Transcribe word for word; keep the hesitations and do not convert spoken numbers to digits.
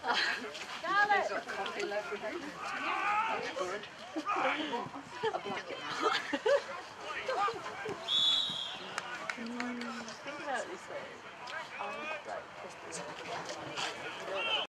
He's got coffee left. That's good. I'll black it now. Think about this though. I was like,